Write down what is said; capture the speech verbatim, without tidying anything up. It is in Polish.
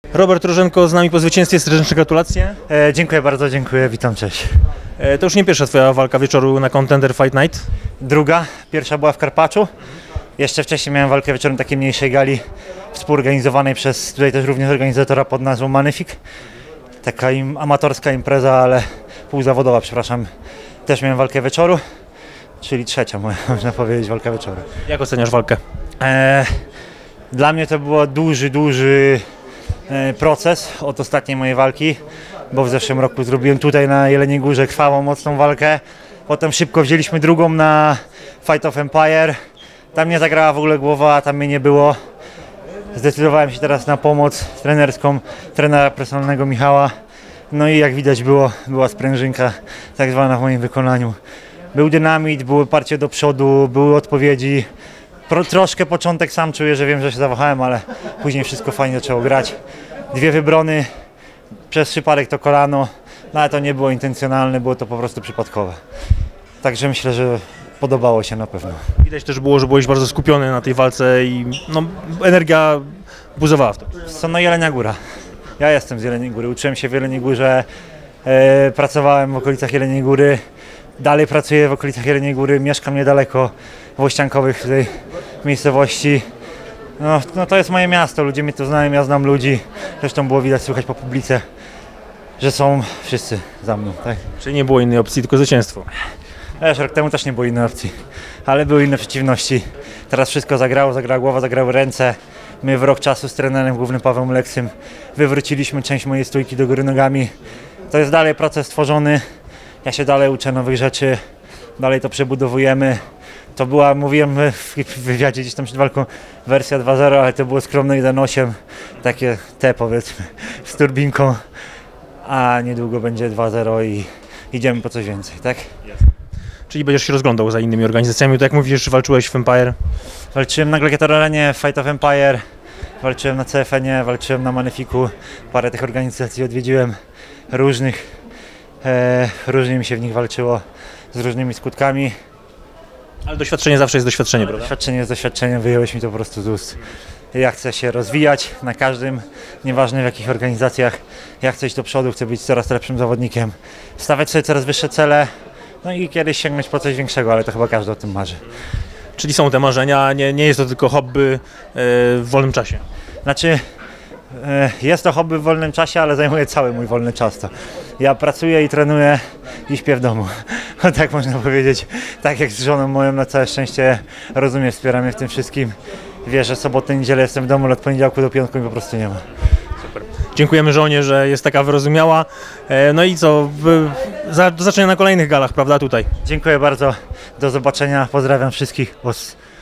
Robert Rożenko z nami po zwycięstwie, serdeczne gratulacje. E, dziękuję bardzo, dziękuję, witam, cześć. E, to już nie pierwsza twoja walka wieczoru na Contender Fight Night. Druga, pierwsza była w Karpaczu. Jeszcze wcześniej miałem walkę wieczorem takiej mniejszej gali współorganizowanej przez tutaj też również organizatora pod nazwą Magnific. Taka im, amatorska impreza, ale półzawodowa, przepraszam. Też miałem walkę wieczoru, czyli trzecia moja, można powiedzieć, walka wieczoru. Jak oceniasz walkę? E, dla mnie to był duży, duży e, proces od ostatniej mojej walki, bo w zeszłym roku zrobiłem tutaj na Jeleniej Górze krwawą, mocną walkę. Potem szybko wzięliśmy drugą na Fight of Empire. Tam nie zagrała w ogóle głowa, tam mnie nie było. Zdecydowałem się teraz na pomoc trenerską trenera personalnego Michała. No i jak widać było, była sprężynka tak zwana w moim wykonaniu. Był dynamit, było parcie do przodu, były odpowiedzi. Pro, troszkę początek sam czuję, że wiem, że się zawahałem, ale później wszystko fajnie zaczęło grać. Dwie wybrony, przez przypadek to kolano, no ale to nie było intencjonalne, było to po prostu przypadkowe. Także myślę, że podobało się na pewno. Widać też było, że byłeś bardzo skupiony na tej walce i no, energia buzowała w to. Co, no Jelenia Góra. Ja jestem z Jeleniej Góry, uczyłem się w Jeleniej Górze, e, pracowałem w okolicach Jeleniej Góry, dalej pracuję w okolicach Jeleniej Góry, mieszkam niedaleko Włościankowych tej miejscowości. No, no to jest moje miasto, ludzie mnie tu znają, ja znam ludzi, zresztą było widać, słychać po publice, że są wszyscy za mną, tak? Czyli nie było innej opcji, tylko zwycięstwo. Wiesz, rok temu też nie było innej opcji, ale były inne przeciwności. Teraz wszystko zagrało, zagrała głowa, zagrały ręce. My w rok czasu z trenerem głównym Pawłem Leksym wywróciliśmy część mojej stójki do góry nogami. To jest dalej proces tworzony, ja się dalej uczę nowych rzeczy, dalej to przebudowujemy. To była, mówiłem w wywiadzie gdzieś tam przed walką, wersja dwa zero, ale to było skromne jeden osiem, takie te powiedzmy, z turbinką, a niedługo będzie dwa zero i idziemy po coś więcej, tak? Czyli będziesz się rozglądał za innymi organizacjami, tak jak mówisz, walczyłeś w Empire. Walczyłem na Gladiator Arenie, Fight of Empire, walczyłem na C F N-ie, walczyłem na Magnificu, parę tych organizacji odwiedziłem, różnych, e, różnie mi się w nich walczyło, z różnymi skutkami. Ale doświadczenie zawsze jest doświadczenie, prawda? Doświadczenie jest doświadczeniem, wyjąłeś mi to po prostu z ust. Ja chcę się rozwijać na każdym, nieważne w jakich organizacjach, ja chcę iść do przodu, chcę być coraz lepszym zawodnikiem, stawiać sobie coraz wyższe cele, no i kiedyś sięgnąć po coś większego, ale to chyba każdy o tym marzy. Czyli są te marzenia, nie, nie jest to tylko hobby e, w wolnym czasie. Znaczy, e, jest to hobby w wolnym czasie, ale zajmuje cały mój wolny czas. To. Ja pracuję i trenuję i śpię w domu. Tak można powiedzieć. Tak jak z żoną moją na całe szczęście rozumie, wspiera mnie w tym wszystkim. Wie, że sobotę, niedzielę jestem w domu, ale od poniedziałku do piątku mi po prostu nie ma. Super. Dziękujemy żonie, że jest taka wyrozumiała. E, no i co, w, za, do zobaczenia na kolejnych galach, prawda, tutaj. Dziękuję bardzo. Do zobaczenia. Pozdrawiam wszystkich. Os.